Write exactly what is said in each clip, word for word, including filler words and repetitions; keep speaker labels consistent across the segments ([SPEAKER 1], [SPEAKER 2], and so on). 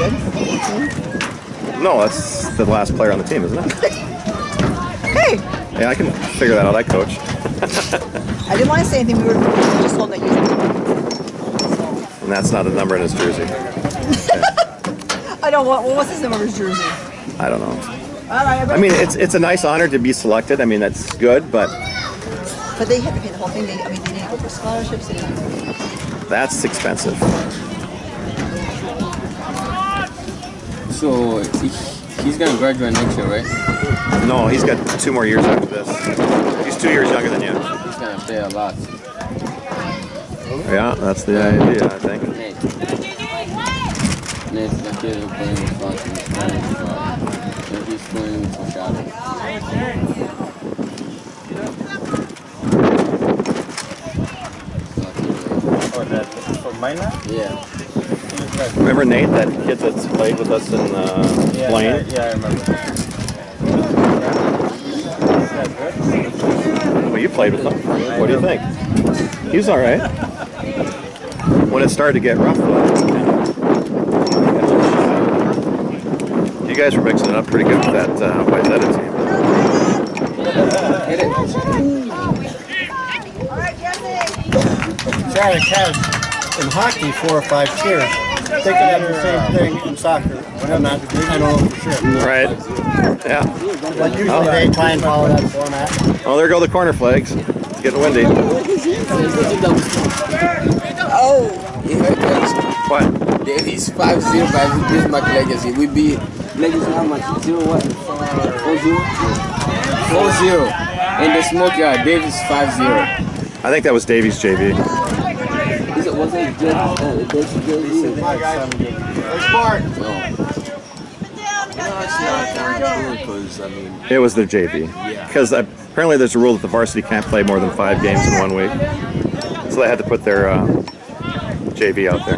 [SPEAKER 1] good?
[SPEAKER 2] No, that's the last player on the team, isn't it?
[SPEAKER 1] Hey!
[SPEAKER 2] Yeah, I can figure that out. I coach.
[SPEAKER 1] I didn't want to say anything. We were just told that you.
[SPEAKER 2] And that's not a number in his jersey. Okay.
[SPEAKER 1] I don't want. Well, what's his number in his jersey?
[SPEAKER 2] I don't know.
[SPEAKER 1] All right,
[SPEAKER 2] I mean, it's it's a nice honor to be selected. I mean, that's good, but.
[SPEAKER 1] But they had to pay the whole thing. They, I mean, they didn't go for scholarships. They didn't go for...
[SPEAKER 2] That's expensive.
[SPEAKER 3] So he, he's gonna graduate next year, right?
[SPEAKER 2] No, he's got two more years after this. He's two years younger than you.
[SPEAKER 3] He's gonna play a lot.
[SPEAKER 2] Yeah, that's the idea, I think.
[SPEAKER 3] Hey. Next, the kid who's playing with Fox and he's playing for Shanley.
[SPEAKER 4] Oh, that for Minot?
[SPEAKER 3] Yeah.
[SPEAKER 2] Remember Nate, that kid that's played with us in uh,
[SPEAKER 4] Yeah,
[SPEAKER 2] Blaine?
[SPEAKER 4] yeah, yeah, I remember. Is that good?
[SPEAKER 2] Well, you played with him. What do you think? He was all right. When it started to get rough, though, you guys were mixing it up pretty good with that uh, White Zeta team.
[SPEAKER 3] Hit it.
[SPEAKER 5] Charlie has in hockey four or five cheers. They could have the same thing in soccer. I'm not, I don't know for sure.
[SPEAKER 2] Right. Yeah.
[SPEAKER 5] But usually
[SPEAKER 2] Oh.
[SPEAKER 5] they try and follow that format.
[SPEAKER 2] Oh, there go the corner flags. It's getting windy.
[SPEAKER 3] Oh! You heard that?
[SPEAKER 2] What?
[SPEAKER 3] Davies five zero by Bismarck Legacy. We beat Legacy how much? Zero what? four zero? four zero. In the smoke yard, Davies five zero.
[SPEAKER 2] I think that was Davies J V.
[SPEAKER 3] Is it, was it J V? Uh, Davies J V?
[SPEAKER 5] Smart.
[SPEAKER 3] No.
[SPEAKER 6] Because I mean,
[SPEAKER 2] It was the J V. Because apparently there's a rule that the varsity can't play more than five games in one week. So they had to put their uh, J V out there.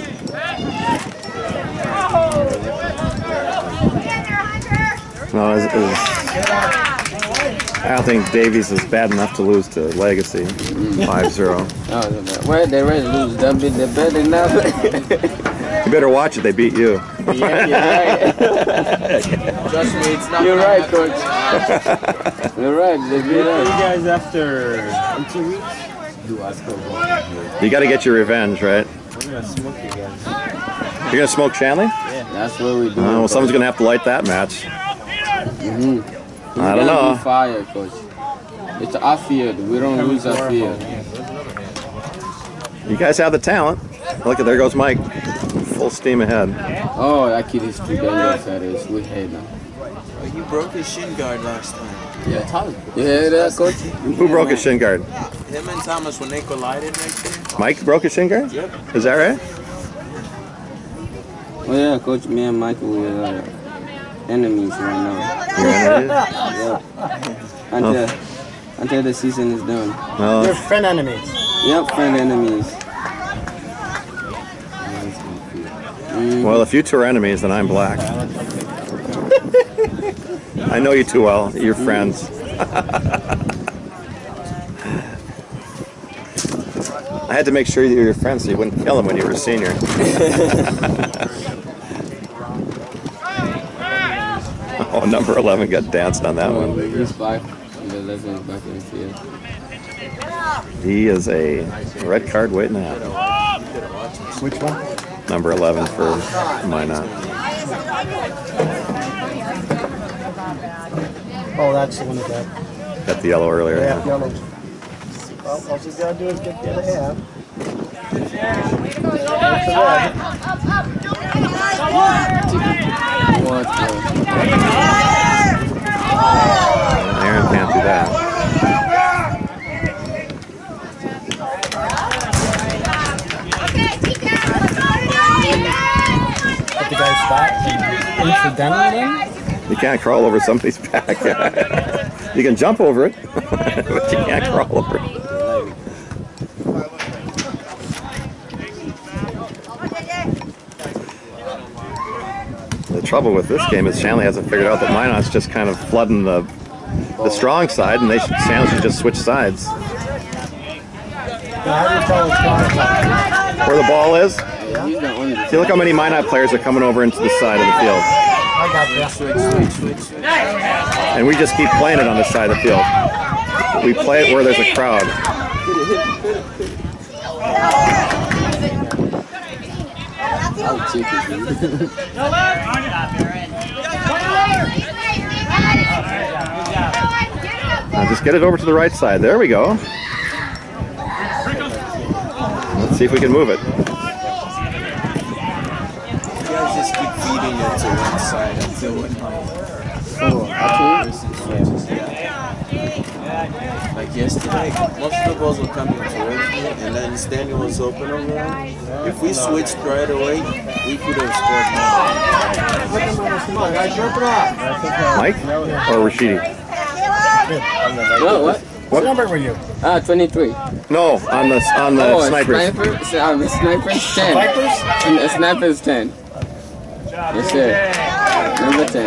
[SPEAKER 2] No, it was, it was, I don't think Davies is bad enough to lose to Legacy five zero.
[SPEAKER 3] Oh, well, they ready to lose. They'll be the better now.
[SPEAKER 2] You better watch it, they beat you.
[SPEAKER 3] Yeah, you're right.
[SPEAKER 6] trust me, it's not.
[SPEAKER 3] You're right, coach. You're right. They beat
[SPEAKER 4] You
[SPEAKER 3] us.
[SPEAKER 4] guys after in two weeks?
[SPEAKER 6] Do I still go?
[SPEAKER 2] You got to get your revenge, right?
[SPEAKER 4] We're gonna smoke you guys.
[SPEAKER 2] You're going to smoke Shanley?
[SPEAKER 3] That's what we do.
[SPEAKER 2] Oh, well, someone's going to have to light that match.
[SPEAKER 3] Mm-hmm.
[SPEAKER 2] I don't know.
[SPEAKER 3] Fire, coach. It's our field. We don't lose our field.
[SPEAKER 2] You guys have the talent. Look at there goes Mike. Full steam ahead.
[SPEAKER 3] Oh, that kid is too dangerous at his sweet head now.
[SPEAKER 6] Oh, you broke his shin guard last time.
[SPEAKER 3] Yeah, you hear that, coach?
[SPEAKER 2] Who broke his shin guard?
[SPEAKER 6] Him and Thomas when they collided right there.
[SPEAKER 2] Mike broke his shin guard?
[SPEAKER 6] Yep.
[SPEAKER 2] Is that right?
[SPEAKER 3] Oh yeah, coach. Me and Michael we are uh, enemies right now.
[SPEAKER 2] You're enemies?
[SPEAKER 3] Yep. Until until the season is done.
[SPEAKER 2] Well,
[SPEAKER 5] They're friend enemies.
[SPEAKER 3] Yep, friend enemies. Mm.
[SPEAKER 2] well, if you two are enemies, then I'm black. I know you too well. You're friends. I had to make sure you were your friends so you wouldn't kill him when you were a senior. Oh, number eleven got danced on that
[SPEAKER 3] Oh,
[SPEAKER 2] one.
[SPEAKER 3] he's back. The eleven is back in the field.
[SPEAKER 2] He is a red card waiting to happen.
[SPEAKER 5] Which one?
[SPEAKER 2] Number eleven for Minot.
[SPEAKER 5] Oh, that's the one that got.
[SPEAKER 2] Got the yellow earlier.
[SPEAKER 5] Yeah,
[SPEAKER 2] Yeah.
[SPEAKER 5] yellow. Well, all you gotta do is get the other half.
[SPEAKER 3] What the?
[SPEAKER 2] Aaron can't do that.
[SPEAKER 5] Put the guy's back. Incidentally then?
[SPEAKER 2] You can't crawl over somebody's back. You can jump over it, but you can't crawl over it. The trouble with this game is Shanley hasn't figured out that Minot's just kind of flooding the the strong side, and they should, Shanley should just switch sides.
[SPEAKER 5] Now, how do you tell the strong side?
[SPEAKER 2] Where the ball is?
[SPEAKER 3] He's the only.
[SPEAKER 2] See, look how many Minot players are coming over into the side of the field.
[SPEAKER 5] I got that.
[SPEAKER 3] Switch, switch, switch, switch.
[SPEAKER 2] And we just keep playing it on this side of the field. We play it where there's a crowd.
[SPEAKER 3] I'll take it.
[SPEAKER 2] Now just get it over to the right side. There we go. Let's see if we can move it.
[SPEAKER 6] You guys just keep feeding it to one side until it
[SPEAKER 3] Oh, okay.
[SPEAKER 6] Like yesterday, most of the balls were coming towards me, and then standing was open over there. If we switched right away, we could have scored more.
[SPEAKER 2] Mike or Rashidi?
[SPEAKER 3] What? What?
[SPEAKER 2] What
[SPEAKER 5] number were you?
[SPEAKER 3] Ah, twenty-three.
[SPEAKER 2] No, on the on the
[SPEAKER 3] Oh,
[SPEAKER 2] snipers.
[SPEAKER 3] Sniper, so, um, the sniper's ten.
[SPEAKER 5] Vipers?
[SPEAKER 3] And the sniper's ten. Yes, sir. Number ten.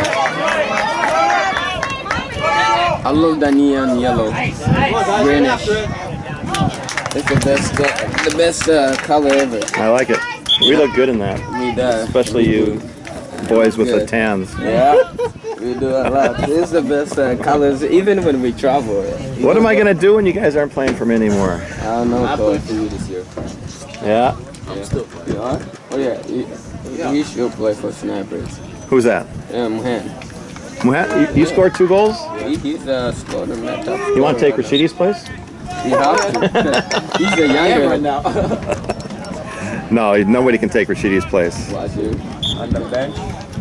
[SPEAKER 3] I love the neon yellow. Greenish. It's the best, uh, the best uh, color ever.
[SPEAKER 2] I like it. We look good in that,
[SPEAKER 3] We do.
[SPEAKER 2] especially you boys with the
[SPEAKER 3] Good.
[SPEAKER 2] tans.
[SPEAKER 3] Yeah, we do a lot. It's the best uh, colors, even when we travel.
[SPEAKER 2] What am I gonna do when you guys aren't playing for me anymore?
[SPEAKER 3] I don't know.
[SPEAKER 6] I'm playing for you this year.
[SPEAKER 2] Yeah.
[SPEAKER 6] I'm still playing.
[SPEAKER 3] You are? Oh yeah, you, you should play for snipers.
[SPEAKER 2] Who's that?
[SPEAKER 3] Yeah, Mohan.
[SPEAKER 2] Muhat, you, you scored two goals?
[SPEAKER 3] He, he's uh, scored in that top.
[SPEAKER 2] You want to take Rashidi's place?
[SPEAKER 3] You have to. He's the younger right now.
[SPEAKER 2] No, nobody can take Rashidi's place.
[SPEAKER 3] Watch you.
[SPEAKER 6] On the bench.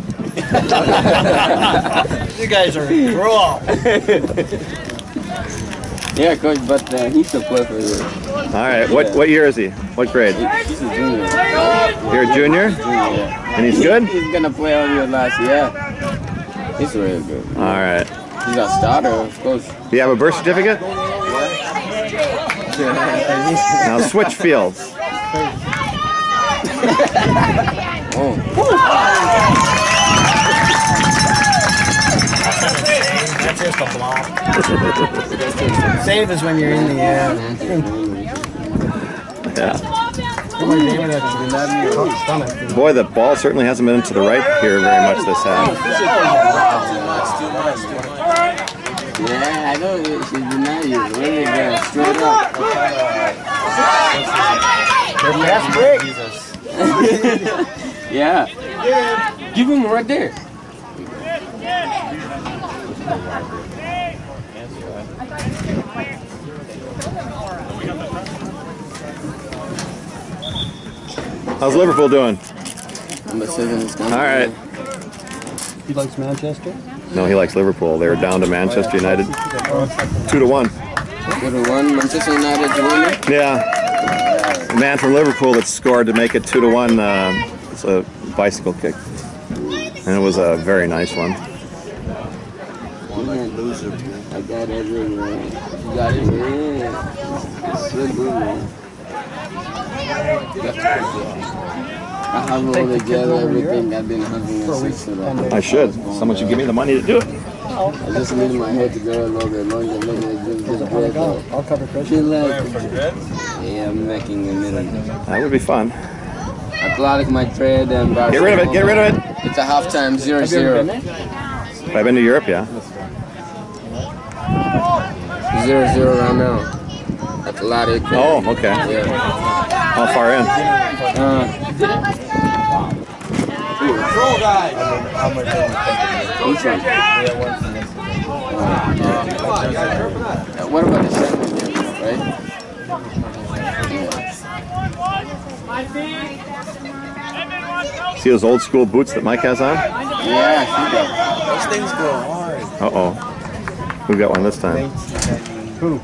[SPEAKER 5] You guys are raw.
[SPEAKER 3] Yeah, coach, but uh, he should play for you.
[SPEAKER 2] All right. What what year is he? What grade?
[SPEAKER 3] He's a junior.
[SPEAKER 2] You're a junior,
[SPEAKER 3] Junior, yeah.
[SPEAKER 2] and he's good.
[SPEAKER 3] He's gonna play all your last year. He's really good.
[SPEAKER 2] All right.
[SPEAKER 3] He's a starter, of course.
[SPEAKER 2] Do you have a birth certificate? Now switch fields.
[SPEAKER 3] Oh.
[SPEAKER 5] That's just a block. Save is when you're in the air.
[SPEAKER 2] Yeah.
[SPEAKER 5] Somebody aiming at you, not in your stomach.
[SPEAKER 2] Boy, the ball certainly hasn't been to the right here very much this half.
[SPEAKER 3] Yeah, I know she's denying you. Really good. Straight up.
[SPEAKER 5] Fast break.
[SPEAKER 3] Yeah. Give him right there.
[SPEAKER 2] How's Liverpool doing?
[SPEAKER 3] Number seven is coming.
[SPEAKER 2] All right.
[SPEAKER 5] He likes Manchester?
[SPEAKER 2] No, he likes Liverpool. They were down to Manchester United, two to one.
[SPEAKER 3] Two to one. Manchester United winning.
[SPEAKER 2] Yeah. The man from Liverpool that scored to make it two to one. Uh, it's a bicycle kick, and it was a very nice one.
[SPEAKER 3] Loser. I got it, man. You got it, man. It's so good, man. I have all together everything I've been having a six to that.
[SPEAKER 2] I should. Someone should give me the money to do it.
[SPEAKER 3] I just need my head to go a little bit longer, maybe I just get bread out.
[SPEAKER 5] I'll cover Chris.
[SPEAKER 3] Feel like, yeah, I'm making a million.
[SPEAKER 2] That would be fun.
[SPEAKER 3] Athletic, my trade, and
[SPEAKER 2] Get rid of it. Get rid of it.
[SPEAKER 3] It's a halftime zero zero.
[SPEAKER 2] Have I been to Europe? Yeah.
[SPEAKER 3] Zero zero right now. Athletic.
[SPEAKER 2] Oh, okay.
[SPEAKER 3] Yeah.
[SPEAKER 2] How far in?
[SPEAKER 3] Uh,
[SPEAKER 6] Control guys.
[SPEAKER 3] which one? Uh, what about the second game, right?
[SPEAKER 2] See those old school boots that Mike has on?
[SPEAKER 3] Yeah, she got
[SPEAKER 6] Those things go hard.
[SPEAKER 2] Uh oh. Who got one this time?
[SPEAKER 5] Who?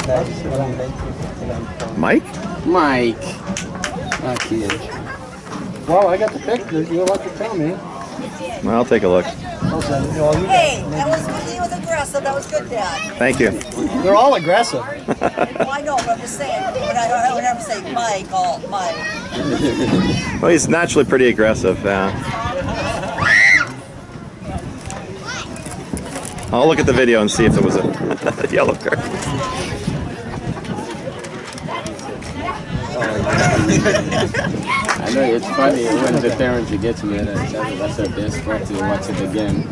[SPEAKER 2] Mike?
[SPEAKER 3] Mike. Ah, kid.
[SPEAKER 5] Well, I got the pictures. You'll have to tell me.
[SPEAKER 2] Well, I'll take a look.
[SPEAKER 1] Hey, that was, he was aggressive, that was good, Dad.
[SPEAKER 2] Thank you.
[SPEAKER 5] They're all aggressive.
[SPEAKER 1] Well, I know, but I'm just saying, when I, whenever I say Mike, oh, Mike.
[SPEAKER 2] Well, he's naturally pretty aggressive. Yeah. I'll look at the video and see if there was a yellow card.
[SPEAKER 3] I know it's funny when the parents get to me. That's, that's their best spot to watch it again.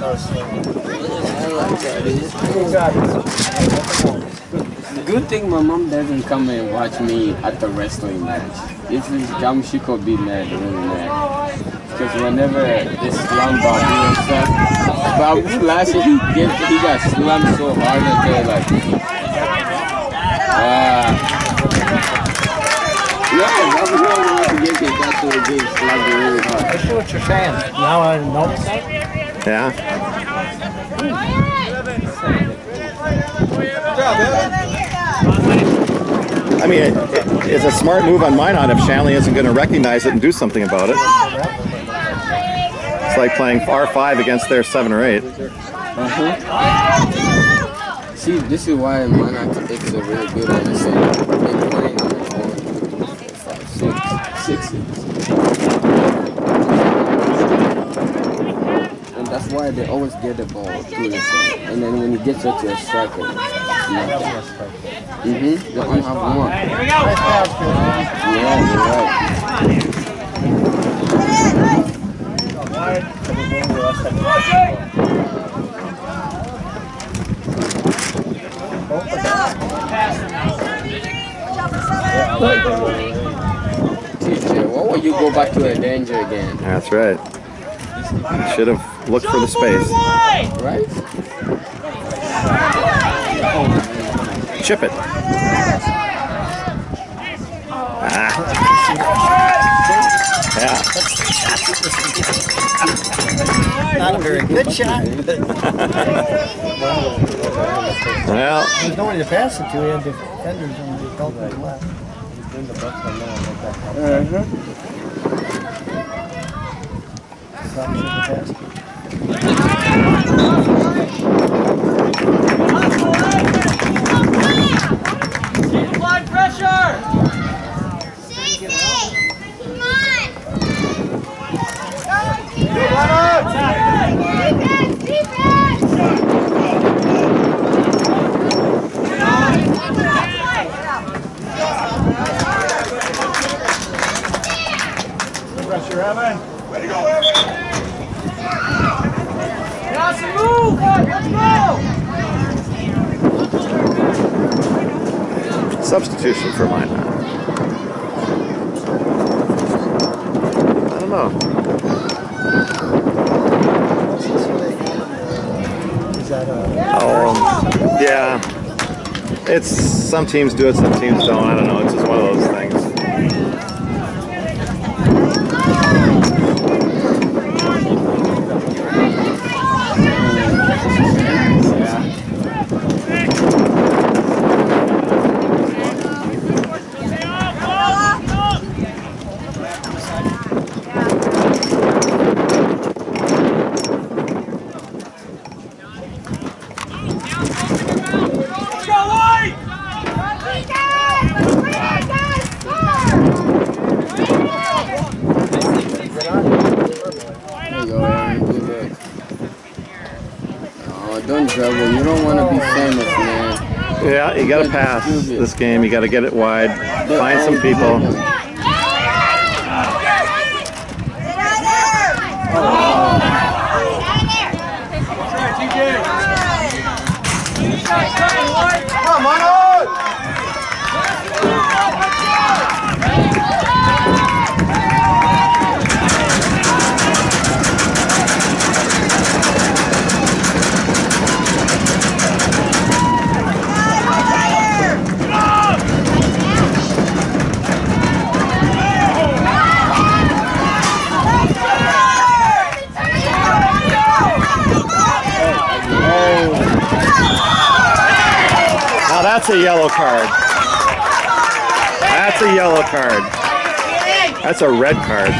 [SPEAKER 3] Good thing my mom doesn't come and watch me at the wrestling match. If she comes, she could be mad, really mad. Because whenever this slam Babu and stuff, Babu last year he, get, he got slammed so hard that they like, uh, yeah, Babu don't want to get his got so big, slammed really hard.
[SPEAKER 5] I see what you're saying. Now I notice that.
[SPEAKER 2] Yeah. I mean, it, it, it's a smart move on Minot if Shanley isn't going to recognize it and do something about it. It's like playing R five against their seven or eight.
[SPEAKER 3] Uh-huh. See, this is why Minot is a really good on the set. They're playing on their own. Five, six, six. And that's why they always get the ball through the set. And then when he gets it to a striker, mm-hmm, they only have one. Here we go. Yeah, you're right. Teacher, why would you go back to a danger again?
[SPEAKER 2] That's right. Should have looked for the space.
[SPEAKER 3] Right?
[SPEAKER 2] Chip it. Ah. Yeah.
[SPEAKER 5] Not a very good shot.
[SPEAKER 2] Well,
[SPEAKER 5] There's nobody to pass it to. He had defenders on the belt as well.
[SPEAKER 3] Uh-huh.
[SPEAKER 7] Apply pressure! Come
[SPEAKER 5] Pressure, Evan.
[SPEAKER 7] Way to go, Evan! Let's move! Let's go!
[SPEAKER 2] substitution for Minot. I don't know.
[SPEAKER 5] Is that a...
[SPEAKER 2] Oh, yeah. It's some teams do it, some teams don't. I don't know. It's just one of those things.
[SPEAKER 3] You don't want to be famous, man.
[SPEAKER 2] Yeah, you got to pass this game. You got to get it wide. Find some people.
[SPEAKER 7] Come on, Minot!
[SPEAKER 2] Now that's a yellow card. That's a yellow card. That's a red card.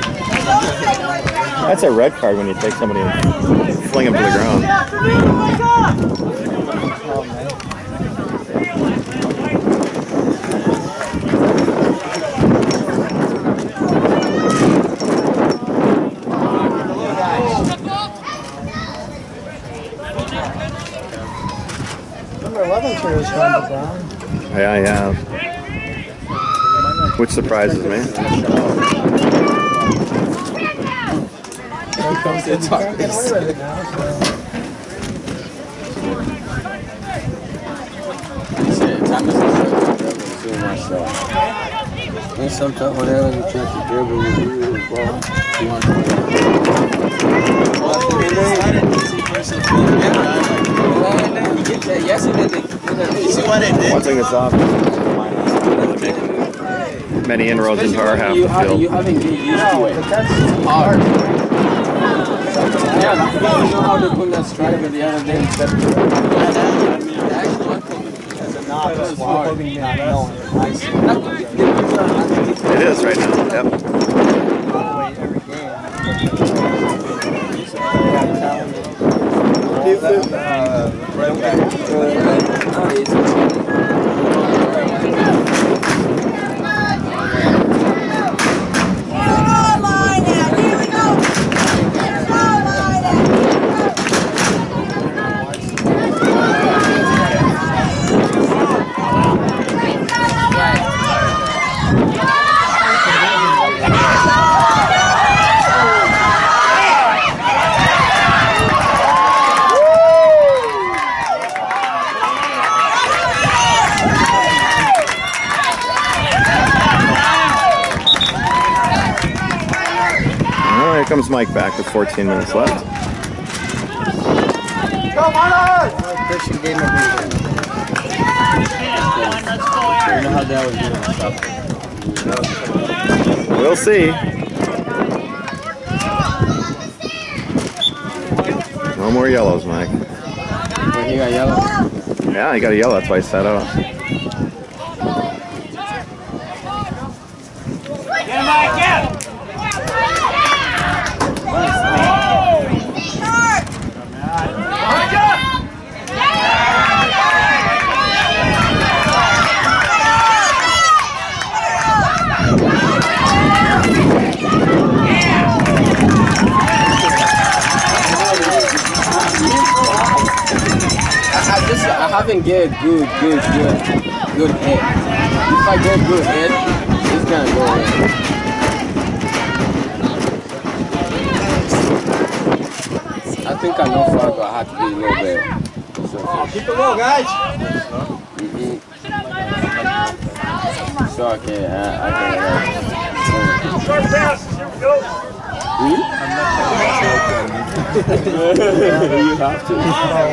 [SPEAKER 2] That's a red card when you take somebody and fling them to the ground.
[SPEAKER 5] Number eleven here is from the ground.
[SPEAKER 2] Yeah, yeah. which surprises me.
[SPEAKER 3] And sometimes whenever you try to dribble with you, the ball, you want to
[SPEAKER 6] You see what it did?
[SPEAKER 2] One thing that's off, really making many inroads into our half
[SPEAKER 3] you,
[SPEAKER 2] the
[SPEAKER 3] have,
[SPEAKER 2] field.
[SPEAKER 3] you haven't get used to it. It's hard. Yeah, you know how they put that striker the other day? The actual one
[SPEAKER 5] As a novice, while hoping not knowing.
[SPEAKER 2] It is right now. Yep.
[SPEAKER 5] Every game.
[SPEAKER 2] Here comes Mike back with fourteen minutes left.
[SPEAKER 7] Come on!
[SPEAKER 5] Fishing game of the
[SPEAKER 3] You know how that was doing.
[SPEAKER 2] We'll see. No more yellows, Mike.
[SPEAKER 3] When he got yellow.
[SPEAKER 2] Yeah, he got a yellow. That's why he sat out.
[SPEAKER 7] Get him, Mike, get him!
[SPEAKER 3] I just I haven't get good, good, good, good head. If I go good head, it's gonna go ahead. I think I know Fargo. I have to be a little bit. So,
[SPEAKER 7] Keep it low, guys!
[SPEAKER 3] mm-hmm. So okay, I, I can.
[SPEAKER 7] Short pass, here we go!
[SPEAKER 3] Hmm? You have to.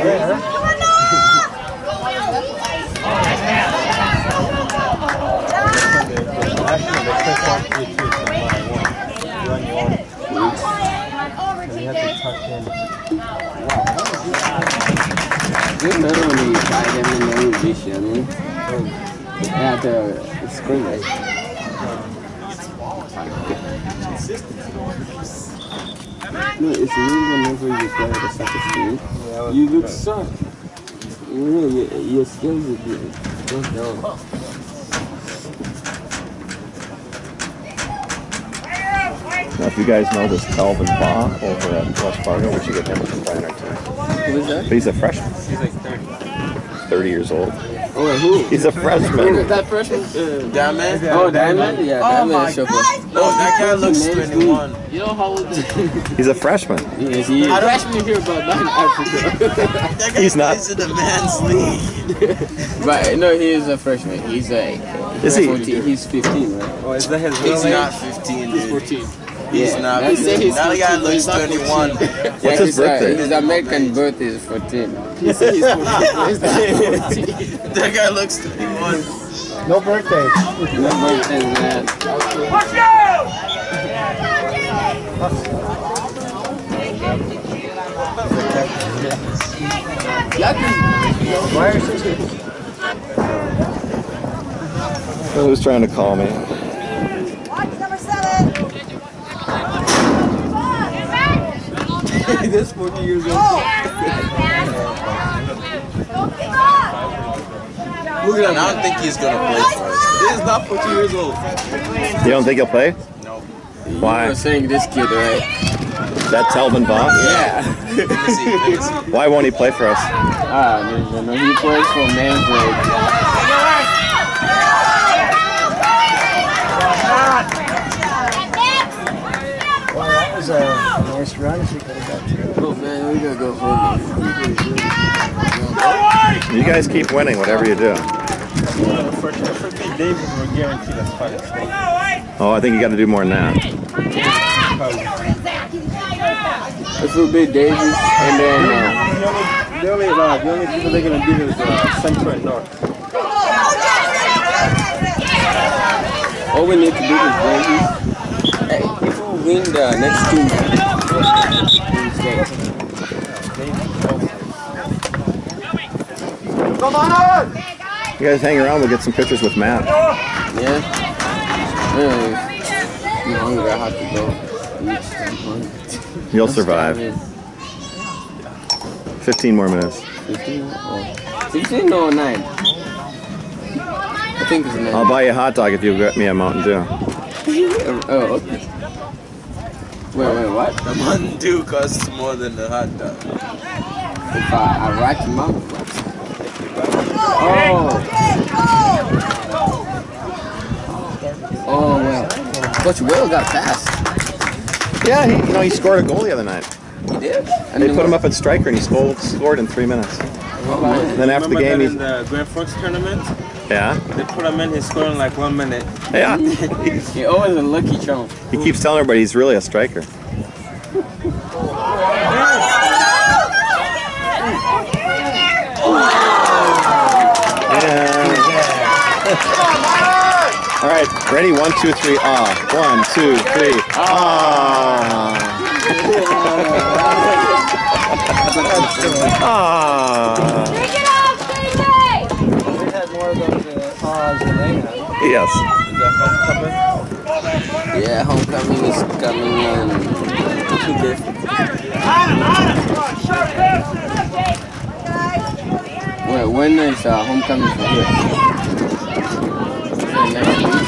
[SPEAKER 3] You remember when you tried them in the movie, Shanley? Yeah, the screamers. No, it's really whenever you play the second team, you look soft. You know, your, your skills are good. Don't know.
[SPEAKER 2] Now, if you guys know this Calvin Baugh over at West Fargo, we should get him to play on our team.
[SPEAKER 3] Who is that?
[SPEAKER 2] But he's a freshman.
[SPEAKER 4] He's like thirty.
[SPEAKER 2] thirty years old.
[SPEAKER 3] Oh, who?
[SPEAKER 2] He's a
[SPEAKER 3] Who,
[SPEAKER 2] freshman.
[SPEAKER 3] that freshman? Uh,
[SPEAKER 6] That man?
[SPEAKER 3] oh, Diamond? Yeah, Diamond is so good.
[SPEAKER 6] No, that guy looks twenty-one.
[SPEAKER 3] You know how old is he?
[SPEAKER 2] He's a freshman.
[SPEAKER 3] Yes, he is. Freshman here, but not in Africa.
[SPEAKER 6] That guy
[SPEAKER 2] He's not.
[SPEAKER 6] plays in the man's league.
[SPEAKER 3] But no, he is a freshman. He's a.
[SPEAKER 2] Is he?
[SPEAKER 3] fourteen. He's fifteen, right?
[SPEAKER 4] Oh, is that his real
[SPEAKER 6] He's
[SPEAKER 4] age?
[SPEAKER 6] not fifteen,
[SPEAKER 3] He's
[SPEAKER 6] dude.
[SPEAKER 3] fourteen.
[SPEAKER 6] He's
[SPEAKER 3] Yeah,
[SPEAKER 6] not
[SPEAKER 3] let's say
[SPEAKER 6] fifteen.
[SPEAKER 3] he's
[SPEAKER 6] That guy
[SPEAKER 3] fourteen,
[SPEAKER 6] looks
[SPEAKER 3] he's not
[SPEAKER 6] twenty-one.
[SPEAKER 3] fourteen.
[SPEAKER 2] What's
[SPEAKER 3] Yeah,
[SPEAKER 2] his
[SPEAKER 3] his,
[SPEAKER 2] birthday?
[SPEAKER 3] Uh, his American birthday is fourteen. He said he's fourteen. He's not fourteen.
[SPEAKER 6] That guy looks twenty-one.
[SPEAKER 5] No birthday.
[SPEAKER 3] No birthday, man.
[SPEAKER 7] Let's go!
[SPEAKER 2] Who's trying to call me?
[SPEAKER 1] Watch number seven.
[SPEAKER 3] This fourteen years old.
[SPEAKER 6] Look at him. I don't think he's gonna play for us.
[SPEAKER 3] He's not fourteen years old.
[SPEAKER 2] You don't think he'll play?
[SPEAKER 6] No.
[SPEAKER 2] Why?
[SPEAKER 3] You were saying this kid, right?
[SPEAKER 2] That's Calvin Baugh?
[SPEAKER 3] Yeah.
[SPEAKER 6] Let me see. Let me see.
[SPEAKER 2] Why won't he play for us?
[SPEAKER 3] Ah, no, no, he plays for Manfred.
[SPEAKER 5] was a nice run. She could have got two.
[SPEAKER 3] Oh man, we gotta go home.
[SPEAKER 2] You guys keep winning, whatever you do.
[SPEAKER 4] For, for Pete Davis, we're guaranteed a spot at state.
[SPEAKER 2] Oh, I think you got to do more than that.
[SPEAKER 3] This will be Davis, and then uh,
[SPEAKER 4] The only, the only, uh, the only people they're gonna beat is uh, Central and North.
[SPEAKER 3] all we need to do is Davis. Hey, if we win the next two matches, we'll stay.
[SPEAKER 7] Come on!
[SPEAKER 2] You guys hang around, we'll get some pictures with Matt.
[SPEAKER 3] Yeah. Anyway, I'm hungry. I have to go eat some hungry.
[SPEAKER 2] You'll survive. fifteen more minutes.
[SPEAKER 3] fifteen or sixteen or nine? I think it's nine.
[SPEAKER 2] I'll buy you a hot dog if you get me a Mountain Dew.
[SPEAKER 3] Oh, okay. Wait, wait, what?
[SPEAKER 6] The Mountain Dew costs more than the hot dog.
[SPEAKER 3] If I, I rack him up, what? Oh. Oh, well. Coach Will got fast.
[SPEAKER 2] Yeah, he, you know, he scored a goal the other night.
[SPEAKER 3] He did?
[SPEAKER 2] And they put him up at striker and he scored, scored in three minutes.
[SPEAKER 3] Oh, man.
[SPEAKER 2] Then after the
[SPEAKER 4] Remember
[SPEAKER 2] game,
[SPEAKER 4] that
[SPEAKER 2] he's...
[SPEAKER 4] in the Grand Forks tournament,
[SPEAKER 2] Yeah?
[SPEAKER 4] they put him in, he's scoring in like one minute.
[SPEAKER 2] Yeah.
[SPEAKER 3] He always a lucky charm.
[SPEAKER 2] He keeps telling everybody he's really a striker. All right, ready? One, two, three, ah. One, two, three, ah. Ah.
[SPEAKER 5] We had more of those uh, ahs than they had.
[SPEAKER 2] Yes.
[SPEAKER 3] Yeah, homecoming is coming in two days. Wait, when is uh, homecoming for here? Is it next week?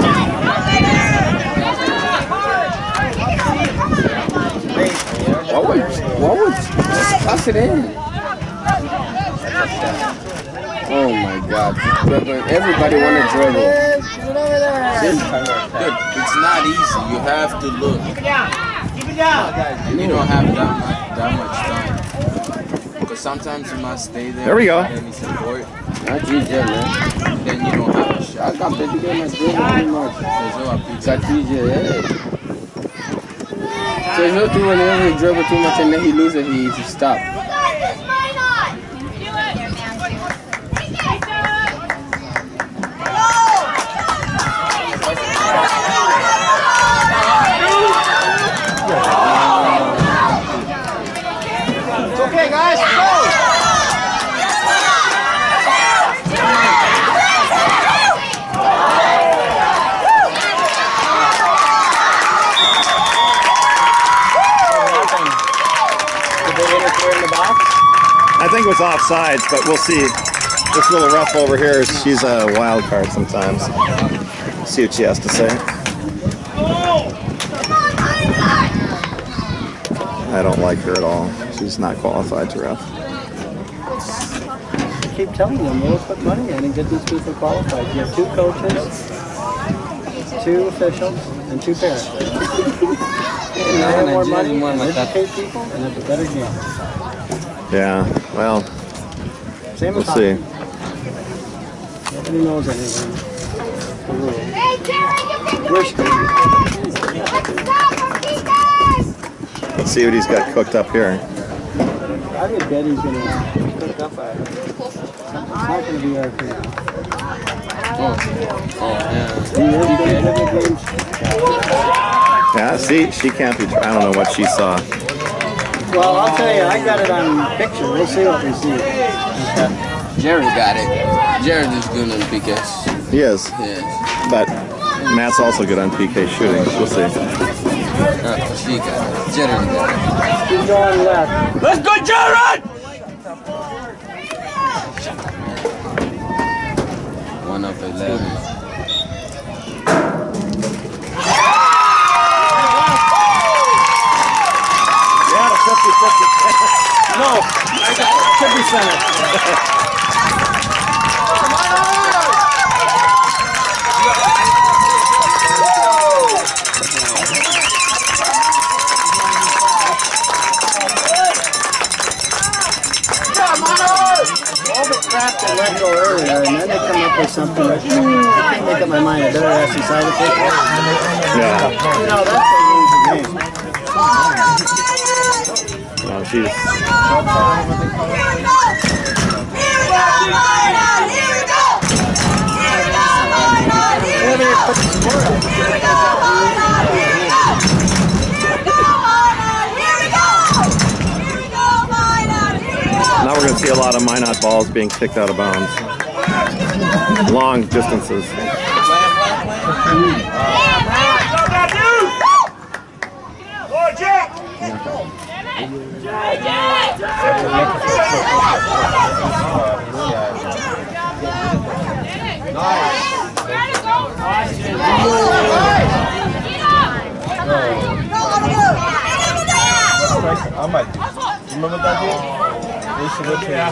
[SPEAKER 3] What would, what would, just toss it in. Oh my God. Everybody want to dribble.
[SPEAKER 6] Dude, it's not easy. You have to look.
[SPEAKER 7] Keep it down! Keep it down!
[SPEAKER 6] And you don't have that much, that much time. Because sometimes you must stay there.
[SPEAKER 2] There we go.
[SPEAKER 6] without any support.
[SPEAKER 3] Not T J, man.
[SPEAKER 6] Then you don't have a
[SPEAKER 3] I
[SPEAKER 6] shot.
[SPEAKER 3] got busy getting my dribble pretty much.
[SPEAKER 6] There's no appeal.
[SPEAKER 3] Got T J, yeah. So he'll do whenever he dribble too much and then he loses, he, he stop.
[SPEAKER 7] Okay, guys, go!
[SPEAKER 5] Did they interfere in the box?
[SPEAKER 2] I think it was offsides, but we'll see. This little rough over here, she's a wild card sometimes. See what she has to say. I don't like her at all. She's not qualified to ref.
[SPEAKER 5] I keep telling them, we'll put money in and get these people qualified. You have two coaches, two officials, and two parents. And you have more money, and educate people, and have a better game.
[SPEAKER 2] Yeah, well,
[SPEAKER 5] Same
[SPEAKER 2] we'll
[SPEAKER 5] as
[SPEAKER 2] see.
[SPEAKER 5] hockey. Nobody knows anything. The rules. We're screwed.
[SPEAKER 2] Let's see what he's got cooked up here.
[SPEAKER 5] I would bet he's going to cook up a... It's not going to be our thing.
[SPEAKER 3] Oh, oh yeah.
[SPEAKER 5] He is going to the games.
[SPEAKER 2] Yeah, see, she can't be. I don't know what she saw.
[SPEAKER 5] Well, I'll tell you, I got it on picture. We'll see what we see.
[SPEAKER 3] Jared got it. Jared is good on P Ks.
[SPEAKER 2] He is,
[SPEAKER 3] Yeah.
[SPEAKER 2] but Matt's also good on P K shooting. We'll see.
[SPEAKER 3] Uh, she got it. Jared got it.
[SPEAKER 5] Keep going left.
[SPEAKER 7] Let's go, Jared!
[SPEAKER 3] One of eleven.
[SPEAKER 2] Yeah, fifty fifty.
[SPEAKER 5] No, could be center. have to let go earlier, and then they come up with something that, mm, I can't make up my mind, it better have some side effects.
[SPEAKER 2] Yeah.
[SPEAKER 5] You know, that's what ruins the game.
[SPEAKER 2] No, she's. Now we're going to see a lot of Minot balls being kicked out of bounds. Long distances.
[SPEAKER 4] I might do. Remember that day? They should have changed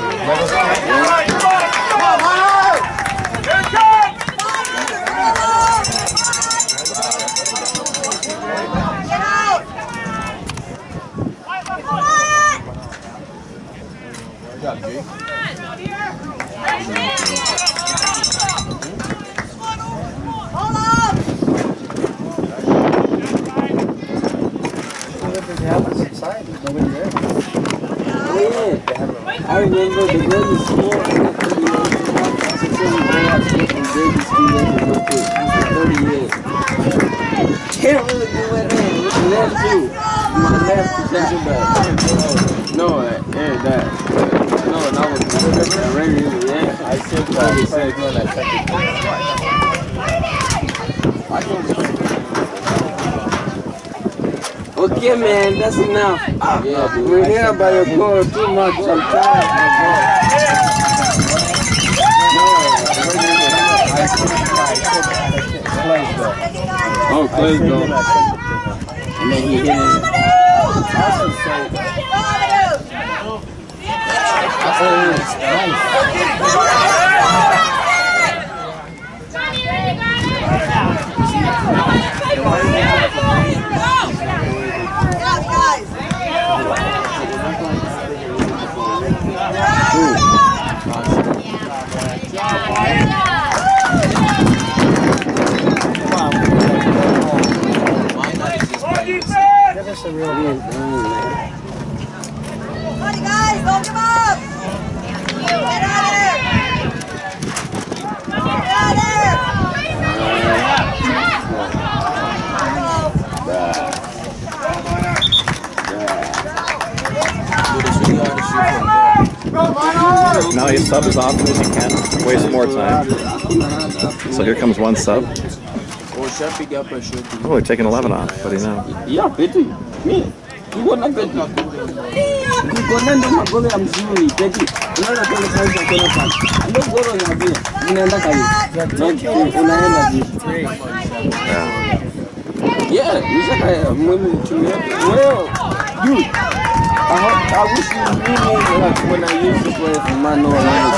[SPEAKER 3] I remember the girl was small and she said we go out to get from baby school and go to thirty years. Can't really do it there. With the left too. My left is that. No, uh, yeah, that. No, that was the regular, yeah. I said that. I said when I checked it. I don't know. Okay, man, that's enough. Yeah, we're here by your call too much. I'm tired, my boy. Oh, close door. And then he hit it.
[SPEAKER 5] That's a real good.
[SPEAKER 1] Money, guys, don't give up! Get out there! Get out there!
[SPEAKER 2] Now you sub as often as you can. Waste more time. So here comes one sub. Oh, we're taking eleven off. What do you know?
[SPEAKER 3] Yeah, Betty. Me. You want to get it. You go down to my brother. I'm sorry, Betty. Another kind of place I'm going to find. I don't go on your beer. You know that guy. Not you. Yeah, you said I'm willing to make it. Well, dude. I, hope, I wish you knew me like when I used to play for Minot.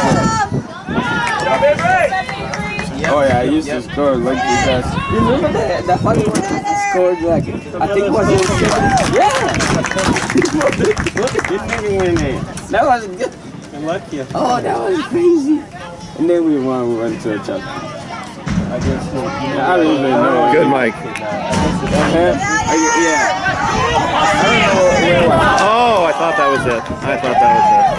[SPEAKER 3] Oh yeah, I used to score like this. You remember that that funny one that scored like I think it was in yeah. That was good.
[SPEAKER 4] lucky.
[SPEAKER 3] Oh, that was crazy. And then we won. We went to a chapter. I guess. Yeah, I don't even know.
[SPEAKER 2] Good, Mike.
[SPEAKER 3] Uh-huh. I, yeah. I don't know where was.
[SPEAKER 2] Oh, I thought that was it. I thought that was it.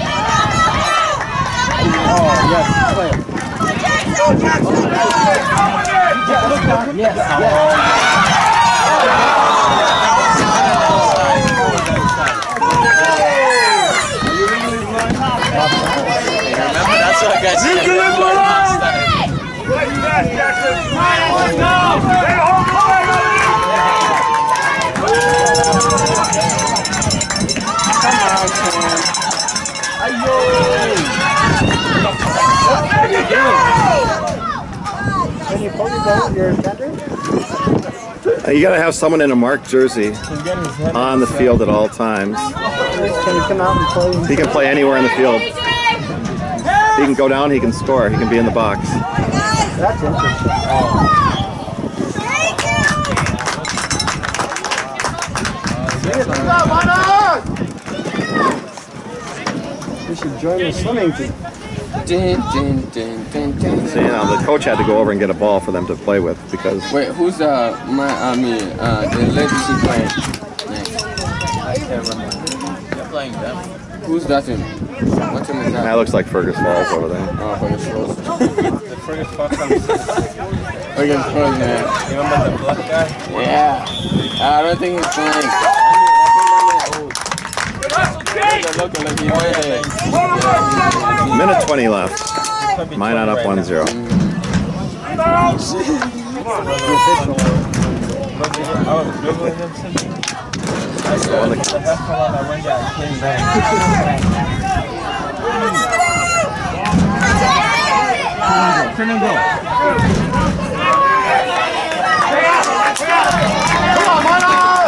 [SPEAKER 5] Oh, yes. Play it. Yes, yes.
[SPEAKER 6] Remember, that's what I got you.
[SPEAKER 7] What you got, Jackson? Let's go! Stay home,
[SPEAKER 3] Come on, Sam. Ayo!
[SPEAKER 5] What are you doing? Can you pull your boat, your tender?
[SPEAKER 2] Uh, You got to have someone in a marked jersey on the field at all times.
[SPEAKER 5] Can you come out and play?
[SPEAKER 2] He can play anywhere in the field. He can go down, he can score, he can be in the box.
[SPEAKER 5] That's interesting. We should join the swimming team.
[SPEAKER 3] Dun, dun, dun, dun, dun.
[SPEAKER 2] So, you know, the coach had to go over and get a ball for them to play with because
[SPEAKER 3] Wait, who's uh my I mean uh the ladies who playing next?
[SPEAKER 6] I can't remember. They're playing them.
[SPEAKER 3] Who's that team? What team is
[SPEAKER 2] that
[SPEAKER 3] that?
[SPEAKER 2] looks like Fergus Falls over there.
[SPEAKER 3] Oh, for the Schwartz.
[SPEAKER 4] The Fergus Fox comes.
[SPEAKER 3] Against Schwartz, man.
[SPEAKER 4] You remember the black guy?
[SPEAKER 3] Yeah. I don't think he's playing. Look like he
[SPEAKER 2] Minute twenty left. Minot up one zero.
[SPEAKER 4] I was dribbling him today. I said, the half call on that one guy came back. Turn and go.
[SPEAKER 7] Come on, Minot!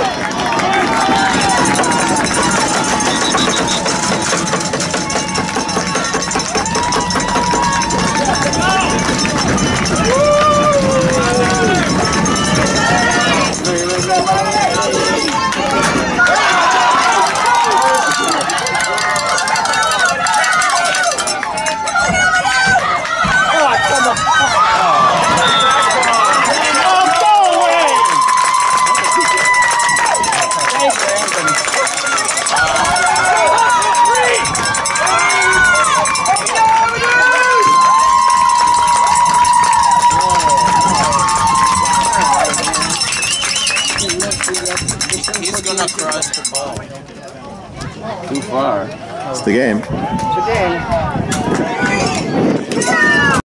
[SPEAKER 6] He's gonna cross the ball.
[SPEAKER 3] too far.
[SPEAKER 2] It's the game.
[SPEAKER 5] It's a game.